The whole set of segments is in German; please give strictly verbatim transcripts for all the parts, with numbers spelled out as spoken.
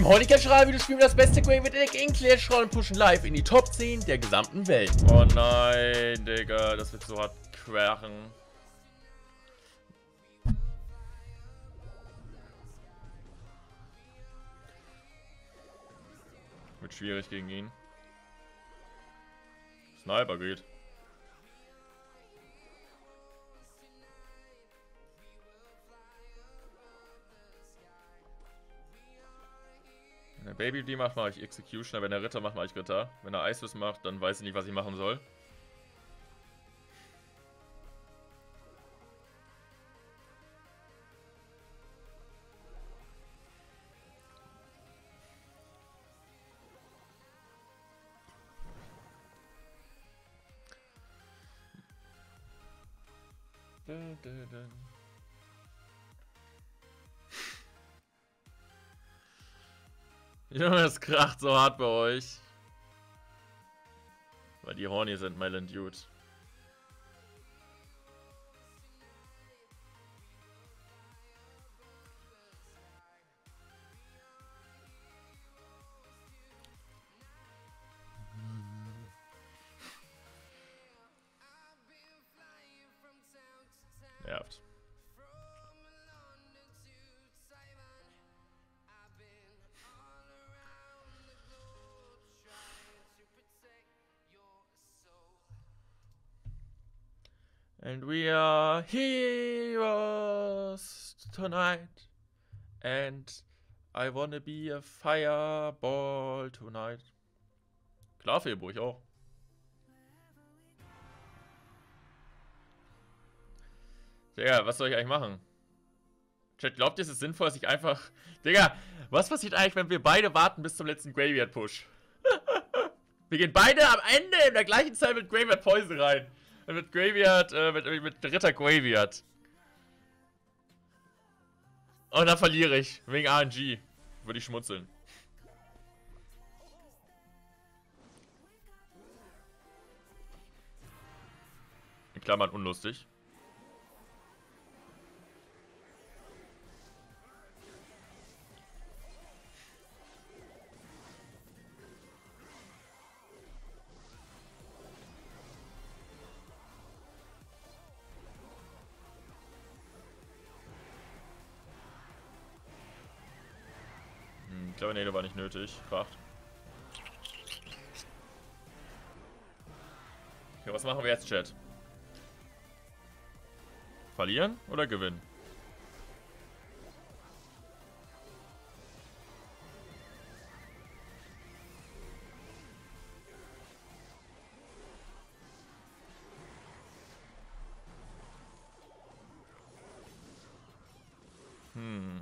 Moin, ich Clash-Royale, wir spielen das beste Graveyard in Clash-Royale und pushen live in die Top zehn der gesamten Welt. Oh nein, Digga, das wird so hart queren. Wird schwierig gegen ihn. Sniper geht. Wenn der Baby die macht, mache ich Executioner. Wenn der Ritter macht, mache ich Ritter. Wenn er Eiswiss macht, dann weiß ich nicht, was ich machen soll. Dun, dun, dun. Junge, es kracht so hart bei euch. Weil die horny sind, Melon Dude. Nervt. And we are heroes tonight. And I wanna be a fireball tonight. Klar, Februar, auch. Digga, was soll ich eigentlich machen? Chat, glaubt ihr, es ist sinnvoll, dass ich einfach... Digga, was passiert eigentlich, wenn wir beide warten bis zum letzten Graveyard-Push? Wir gehen beide am Ende in der gleichen Zeit mit Graveyard Poison rein. Mit Graveyard, äh, mit, mit Ritter Graveyard. Und dann verliere ich. Wegen R N G. Würde ich schmunzeln. In Klammern unlustig. Ich glaube, nee, der war nicht nötig. Kracht. Okay, was machen wir jetzt, Chat? Verlieren oder gewinnen? Hm.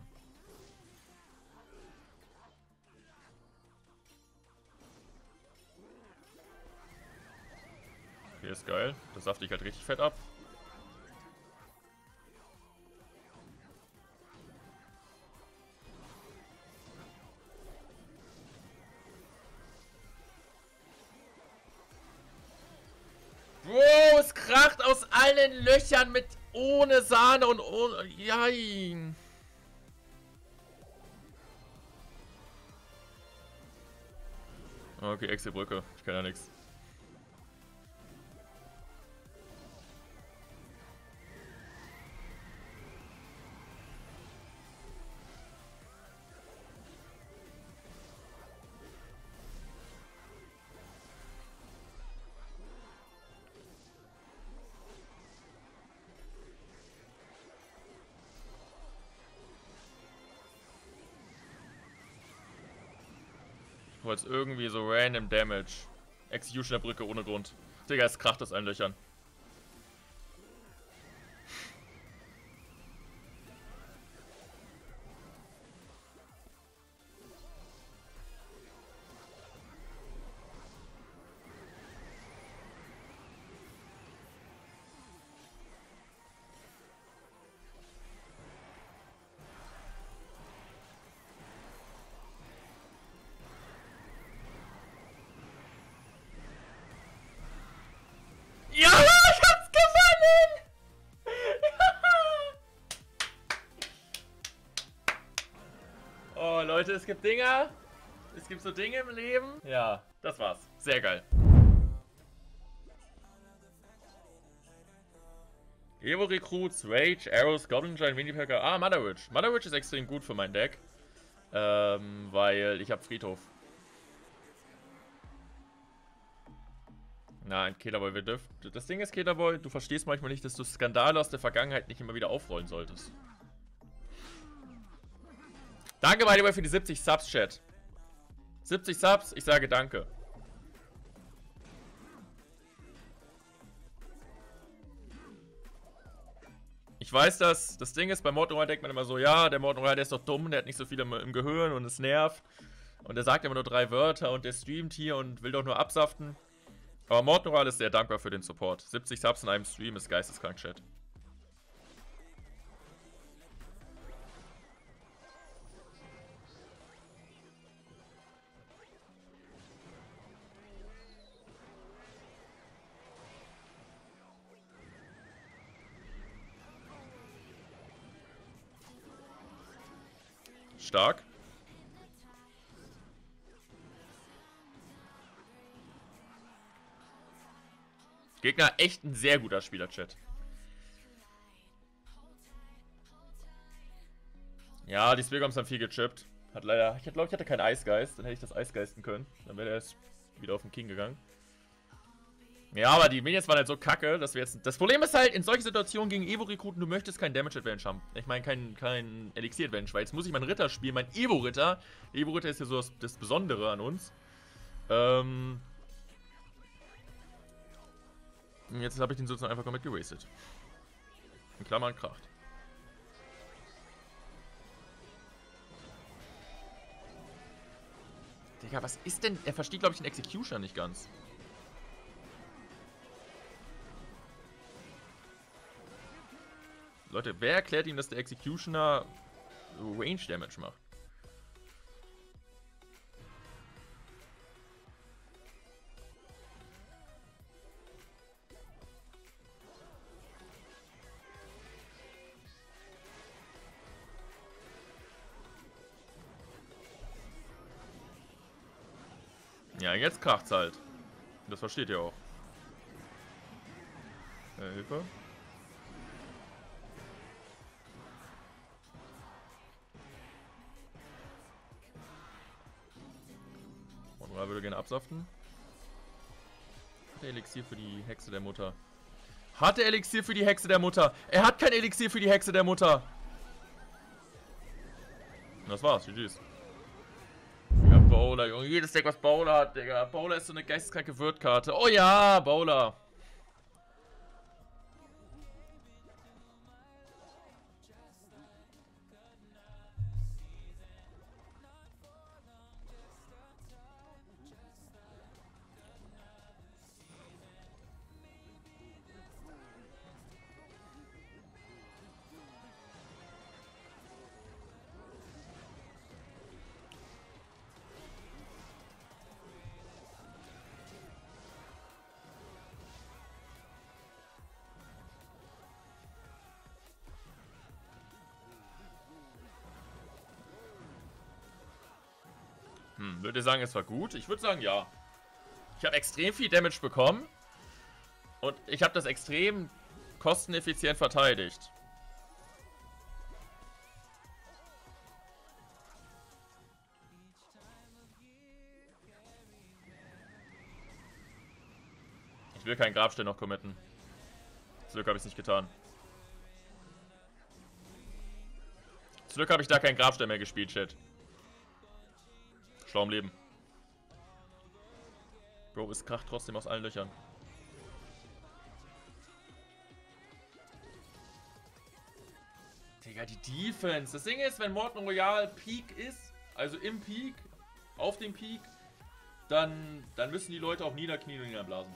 Okay, ist geil. Das safte ich halt richtig fett ab. Bro, es kracht aus allen Löchern mit ohne Sahne und ohne... Jein. Okay, Exit-Brücke. Ich kann ja nichts. Ich wollte irgendwie so random Damage. Execution der Brücke ohne Grund. Digga, es kracht aus allen Löchern. Ja! Leute, es gibt Dinger. Es gibt so Dinge im Leben. Ja, das war's. Sehr geil. Evo Recruits, Rage, Arrows, Goblin Giant, Minipacker. Ah, Mother Witch. Mother Witch ist extrem gut für mein Deck. Ähm, weil ich habe Friedhof. Nein, Killerboy, wir dürfen. Das Ding ist, Killerboy, du verstehst manchmal nicht, dass du Skandale aus der Vergangenheit nicht immer wieder aufrollen solltest. Danke, by the way, für die siebzig Subs, Chat. siebzig Subs, ich sage danke. Ich weiß, dass das Ding ist, bei Mordnoir denkt man immer so, ja, der Mordnoir, der ist doch dumm, der hat nicht so viel im, im Gehirn und es nervt. Und der sagt immer nur drei Wörter und der streamt hier und will doch nur absaften. Aber Mordnoir ist sehr dankbar für den Support. siebzig Subs in einem Stream ist geisteskrank, Chat. Stark. Gegner echt ein sehr guter Spieler, Chat. Ja, die Speargums haben viel gechippt. Hat leider. Ich glaube, ich hatte keinen Eisgeist. Dann hätte ich das Eisgeisten können. Dann wäre er erst wieder auf den King gegangen. Ja, aber die Minions waren halt so kacke, dass wir jetzt. Das Problem ist halt, in solchen Situationen gegen Evo-Rekruten, du möchtest kein Damage-Advantage haben. Ich meine, kein, kein Elixir-Advantage, weil jetzt muss ich meinen Ritter spielen, mein Evo-Ritter. Evo-Ritter ist ja so das, das Besondere an uns. Ähm. Jetzt habe ich den sozusagen einfach komplett gewastet. In Klammern kracht. Digga, was ist denn. Er versteht, glaube ich, den Executioner nicht ganz. Leute, wer erklärt ihm, dass der Executioner Range Damage macht? Ja, jetzt kracht's halt. Das versteht ihr auch. Äh, Hilfe. Monra würde gerne absaften. Hat er Elixier für die Hexe der Mutter? Hat er Elixier für die Hexe der Mutter? Er hat kein Elixier für die Hexe der Mutter. Das war's, G G's. Ja, Bowler, Junge. Jedes Deck, was Bowler hat, Digga. Bowler ist so eine geisteskranke Wirtkarte. Oh ja, Bowler. Hm, würde sagen, es war gut? Ich würde sagen, ja. Ich habe extrem viel Damage bekommen. Und ich habe das extrem kosteneffizient verteidigt. Ich will keinen Grabstein noch committen. Zum Glück habe ich es nicht getan. Zum Glück habe ich da keinen Grabstein mehr gespielt, Chat. Schlau im Leben. Bro, es kracht trotzdem aus allen Löchern. Digga, die Defense. Das Ding ist, wenn Morten Royal Peak ist, also im Peak, auf dem Peak, dann, dann müssen die Leute auch niederknien und niederblasen.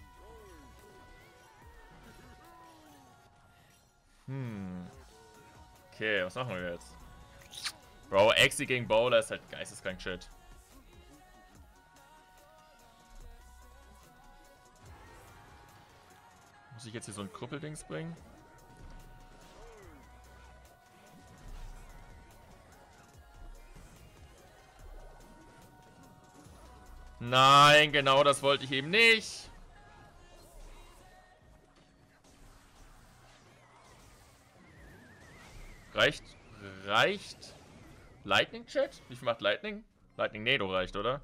Hm. Okay, was machen wir jetzt? Bro, Exi gegen Bowler ist halt geisteskrank Shit. Muss ich jetzt hier so ein Krüppeldings bringen? Nein, genau das wollte ich eben nicht. Reicht, reicht Lightning Chat? Wie viel macht Lightning? Lightning Nado reicht, oder?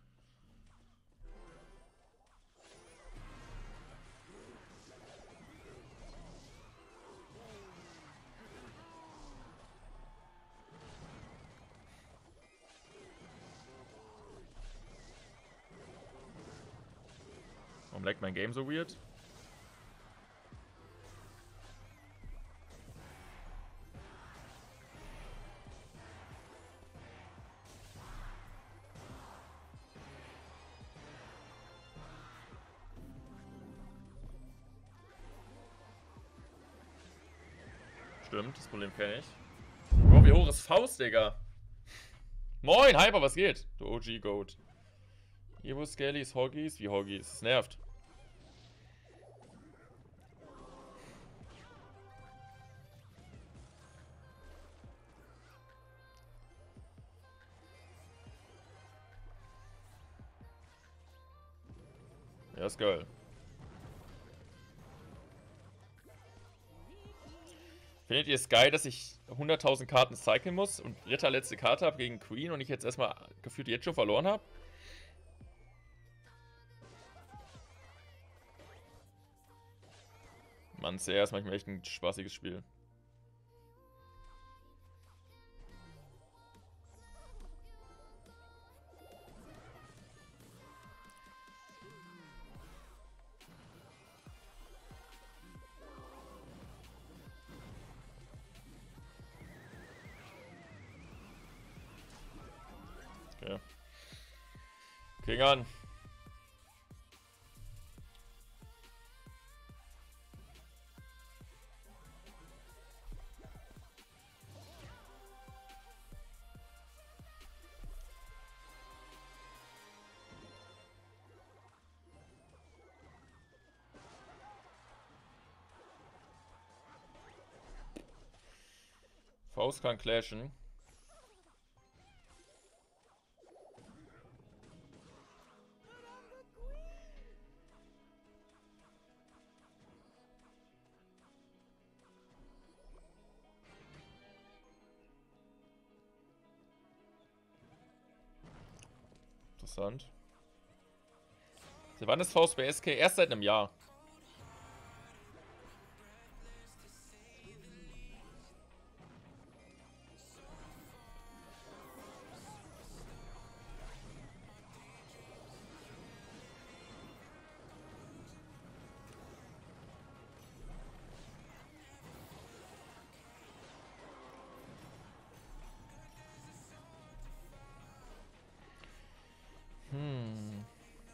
Warum leckt mein Game so weird? Stimmt, das Problem kenne ich. Oh, wie hoch ist Faust, Digga? Moin, Hyper, was geht? Du O G-Goat. Evo Scalys, Hoggies, wie Hoggies? Das nervt. Ja, ist geil. Findet ihr es geil, dass ich hunderttausend Karten cyclen muss und Ritter letzte Karte habe gegen Queen und ich jetzt erstmal gefühlt jetzt schon verloren habe? Mann, C R ist manchmal echt ein spaßiges Spiel. Okay. King an. Faust kann clashen. Interessant. Seit wann ist Faust bei S K? Erst seit einem Jahr. Hm.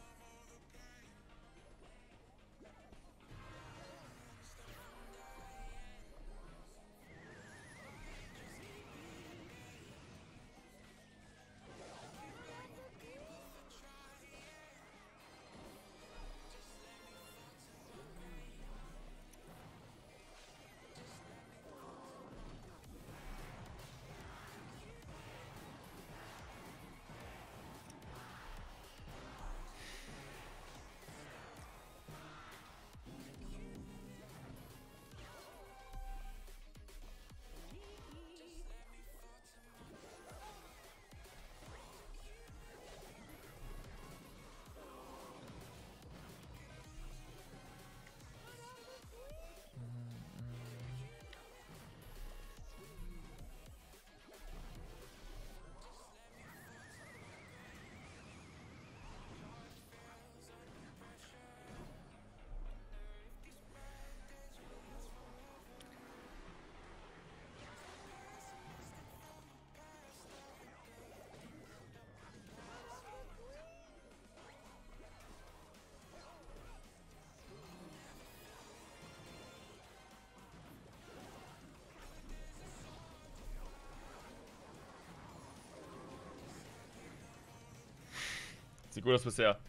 Sieht gut aus bisher.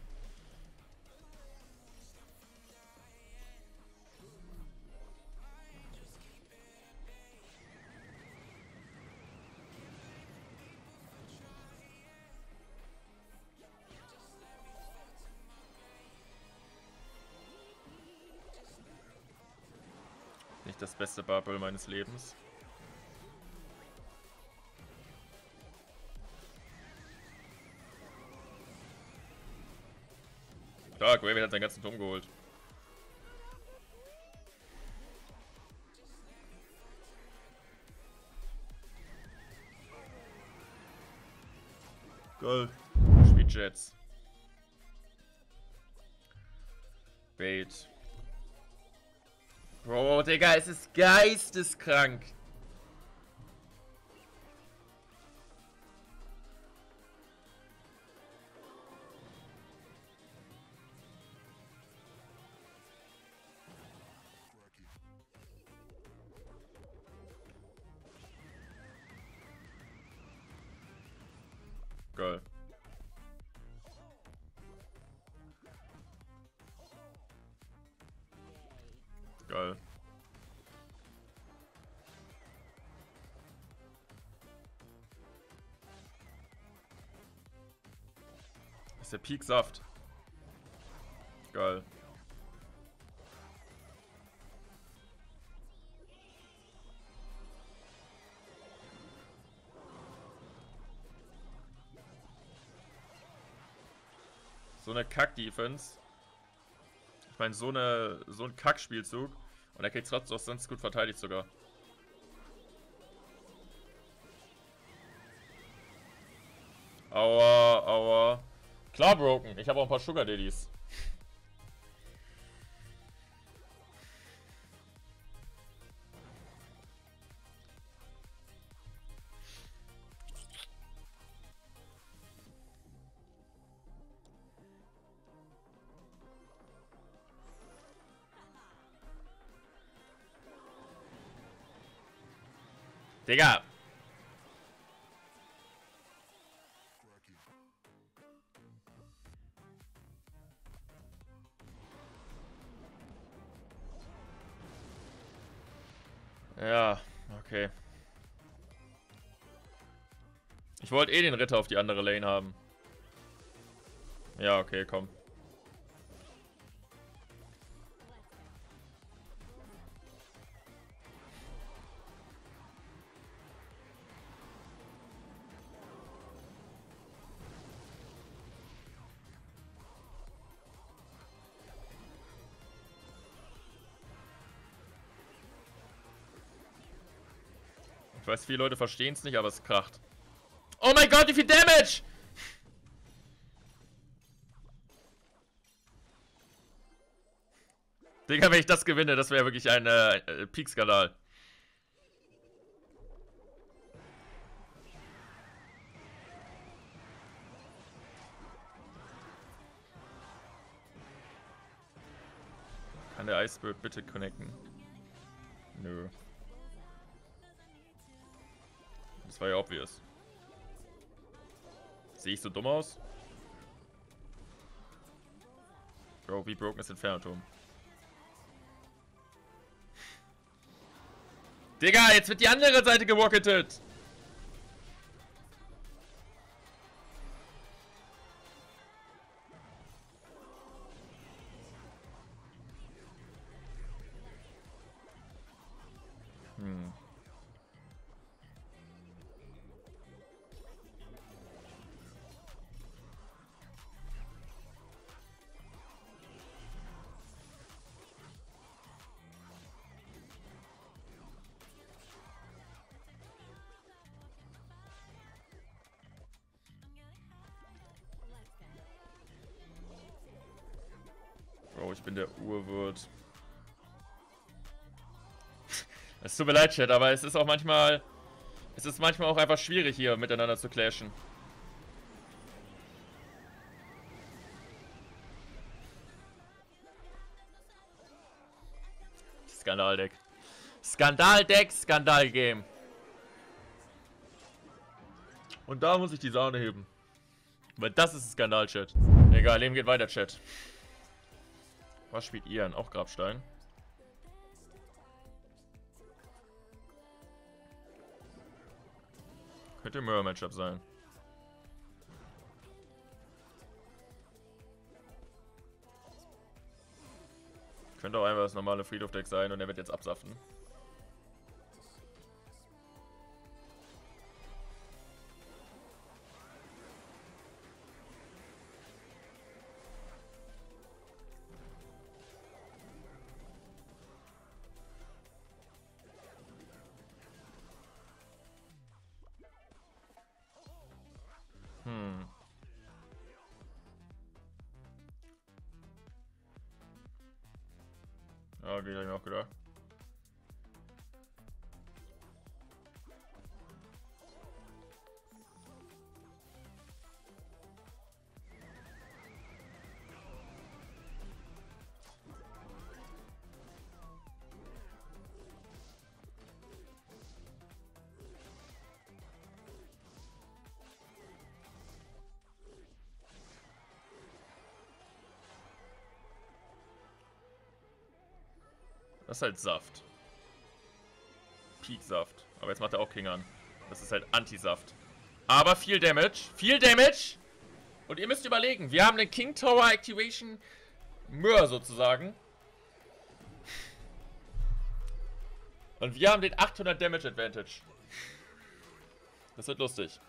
nicht das beste Bubble meines Lebens. Klar, Gravy hat seinen ganzen Turm geholt. Geil. Spielt Jets. Bait. Bro, Digga, es ist geisteskrank. Geil. Geil. Das ist der Peak Saft. Geil. So eine Kack-Defense. Ich meine, so eine so ein Kack-Spielzug. Und er kriegt trotzdem auch sonst gut verteidigt sogar. Aua, aua. Klar, broken. Ich habe auch ein paar Sugar Daddies. Digga! Ja, okay. Ich wollte eh den Ritter auf die andere Lane haben. Ja, okay, komm. Ich weiß, viele Leute verstehen es nicht, aber es kracht. Oh mein Gott, wie viel Damage! Digga, wenn ich das gewinne, das wäre wirklich ein äh, Peak-Skandal. Kann der Icebird bitte connecten? Nö. Das war ja obvious. Sehe ich so dumm aus? Bro, wie broken ist Inferno-Turm? Digga, jetzt wird die andere Seite gewocketet! Hm. Bro, ich bin der Urwirt. Es tut mir leid, Chat, aber es ist auch manchmal... Es ist manchmal auch einfach schwierig, hier miteinander zu clashen. Skandaldeck. Skandaldeck, Skandalgame. Und da muss ich die Sahne heben. Weil das ist ein Skandal, Chat. Egal, Leben geht weiter, Chat. Was spielt ihr? Auch Grabstein? Könnte ein Mirror-Matchup sein. Könnte auch einfach das normale Friedhof-Deck sein und er wird jetzt absaften. Ja, okay, hab ich mir auch gedacht. Das ist halt Saft. Peak-Saft. Aber jetzt macht er auch King an. Das ist halt Anti-Saft. Aber viel Damage. Viel Damage! Und ihr müsst überlegen, wir haben den King Tower Activation Möhr sozusagen. Und wir haben den achthundert Damage Advantage. Das wird lustig.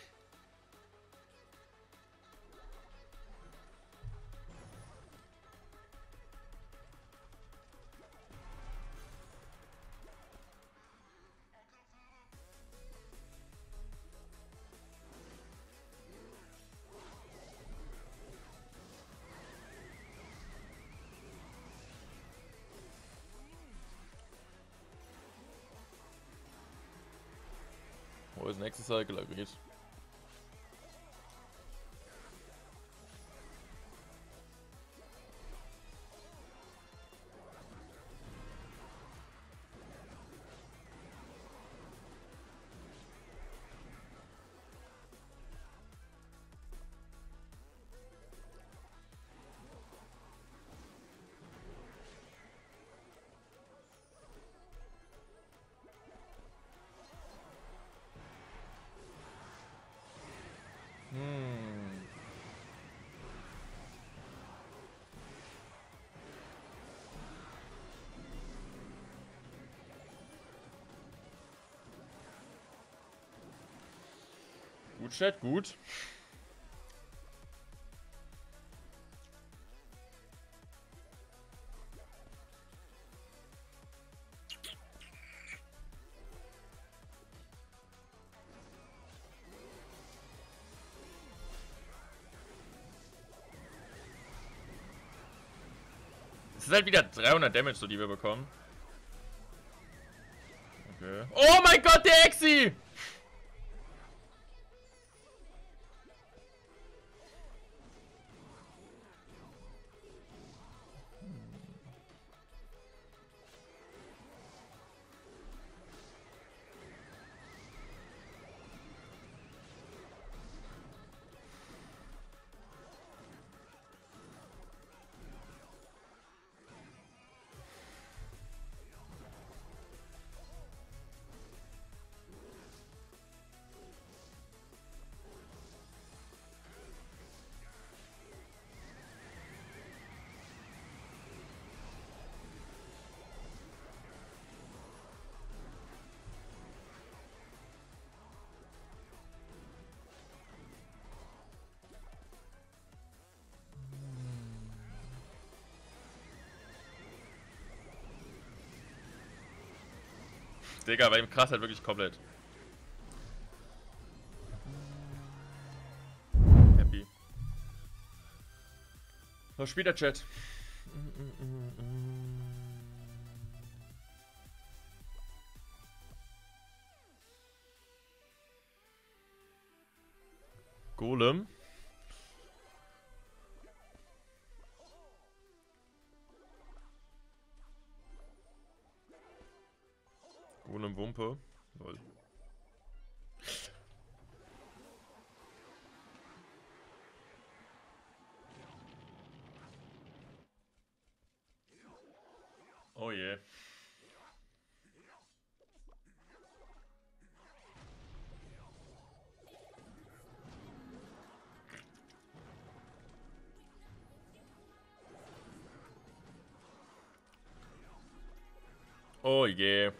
Wo ist nächstes Cycle agreed? Hm. Gut, Chat, gut. Es ist halt wieder dreihundert Damage, so die wir bekommen. Okay. Oh mein Gott, der Exi! Digga, bei ihm krass halt wirklich komplett. Happy. Was spielt der Chat? Golem. Golem Wumpe. Lol. Oh je. Oh je.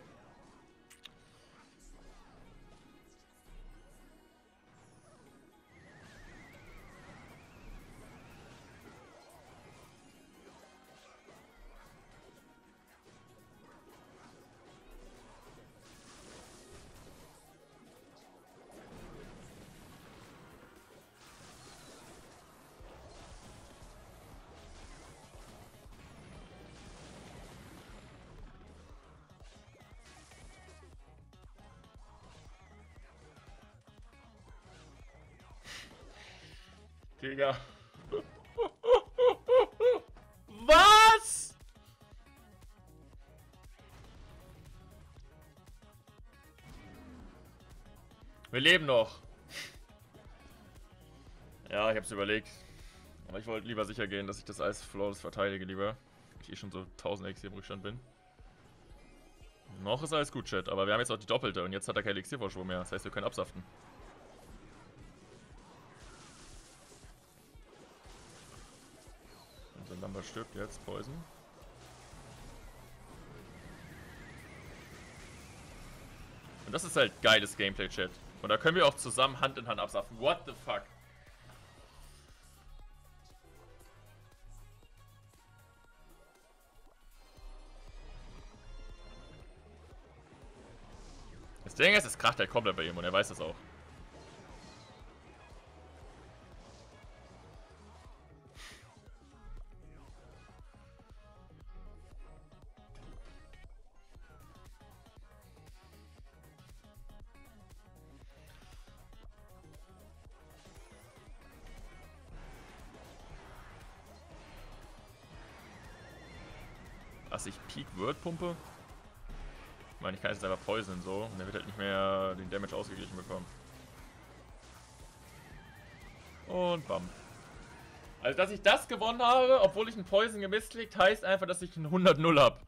Digga. Was? Wir leben noch. Ja, ich hab's überlegt. Aber ich wollte lieber sicher gehen, dass ich das als flawless verteidige lieber. Ich eh schon so tausend X hier im Rückstand bin. Noch ist alles gut, Chat, aber wir haben jetzt auch die Doppelte und jetzt hat er kein Elixiervorsprung mehr. Das heißt, wir können absaften. Unser Lumber stirbt jetzt, Poison. Und das ist halt geiles Gameplay, Chat. Und da können wir auch zusammen Hand in Hand absaften. What the fuck? Das Ding ist, es kracht halt komplett bei ihm und er weiß das auch. Was ich Peak Word pumpe? Ich meine, ich kann jetzt einfach poisonen so und er wird halt nicht mehr den Damage ausgeglichen bekommen. Und bam. Also, dass ich das gewonnen habe, obwohl ich einen Poison gemisst liegt, heißt einfach, dass ich einen hundert null habe.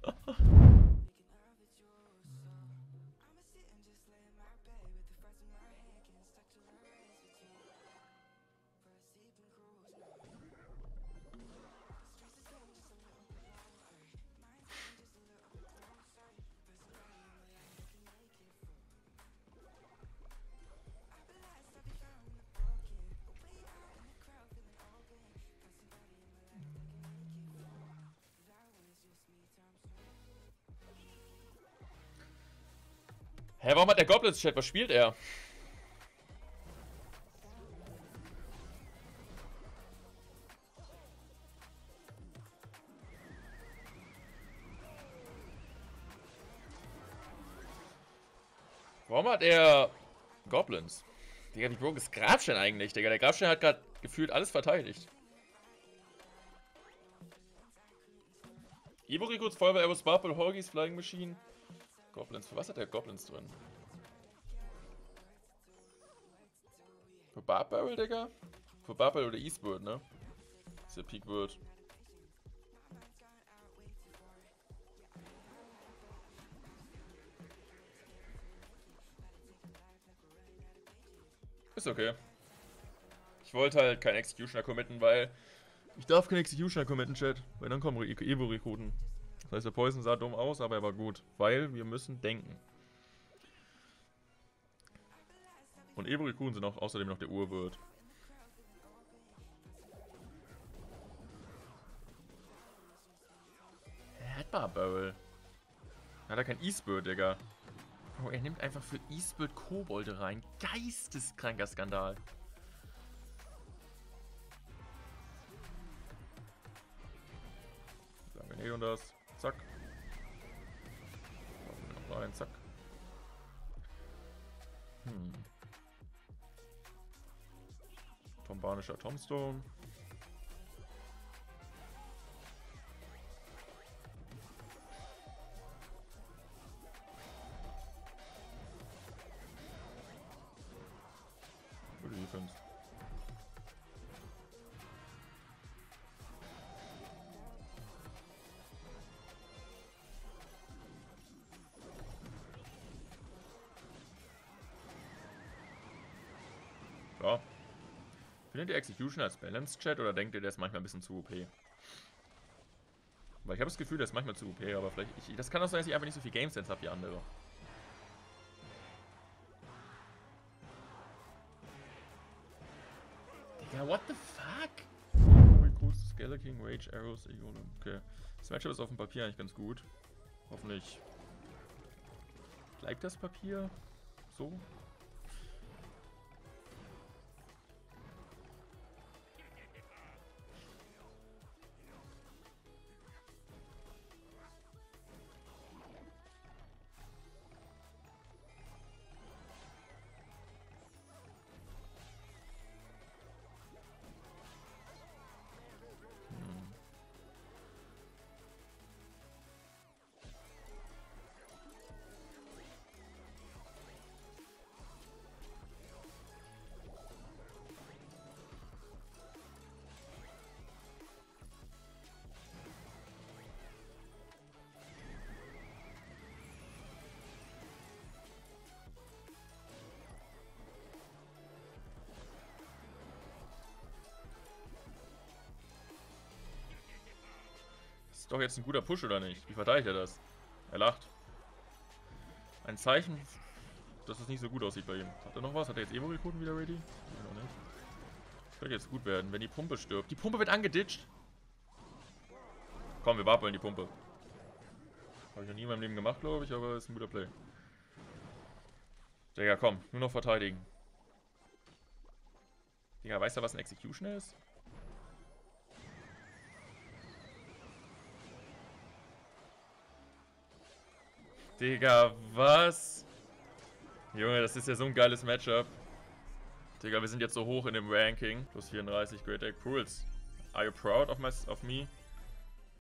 Hä, warum hat der Goblins-Chat? Was spielt er? Warum hat er Goblins? Digga, wie broke ist Grabstein eigentlich, Digga? Der Grabstein hat gerade gefühlt alles verteidigt. Evo Recruits, Feuerwehr, Aero Sparple, Horgis, Flying Machine. Goblins, für was hat der Goblins drin? Für Barb Barrel, Digga? Für Barb Barrel oder Eastward, ne? Das ist der Peak Word. Ist okay. Ich wollte halt keinen Executioner committen, weil ich darf keinen Executioner committen, Chat. Weil dann kommen Evo-Rekruten. Das heißt, der Poison sah dumm aus, aber er war gut. Weil wir müssen denken. Und Evo-Rekruten sind auch außerdem noch der Urwirt. Er hat Barb Barrel. Hat er kein Eastbird, Digga. Oh, er nimmt einfach für Eastbird Kobolde rein. Geisteskranker Skandal. Sagen wir nicht und das. Zack. Machen wir noch rein, zack. Hm. Tombanischer Tombstone. Gute Defense. Ja. Findet ihr Execution als Balance-Chat oder denkt ihr, der ist manchmal ein bisschen zu O P? Weil ich habe das Gefühl, der ist manchmal zu O P, aber vielleicht... Ich, das kann auch sein, dass ich einfach nicht so viel Game-Sense habe wie andere. Digga, what the fuck? Recruits, Scalar King, Rage, Arrows, Egon. Okay. Das Matchup ist auf dem Papier eigentlich ganz gut. Hoffentlich bleibt das Papier so. ist doch jetzt ein guter Push, oder nicht? Wie verteidigt er das? Er lacht. Ein Zeichen, dass es nicht so gut aussieht bei ihm. Hat er noch was? Hat er jetzt Evo-Rekruten wieder ready? Nee, noch nicht. Das könnte jetzt gut werden, wenn die Pumpe stirbt. Die Pumpe wird angeditscht. Komm, wir warten die Pumpe. Habe ich noch nie in meinem Leben gemacht, glaube ich, aber ist ein guter Play. Digga, komm, nur noch verteidigen. Digga, weißt du, was ein Executioner ist? Digga, was? Junge, das ist ja so ein geiles Matchup. Digga, wir sind jetzt so hoch in dem Ranking. Plus vierunddreißig, Great Egg Pools. Are you proud of, my, of me?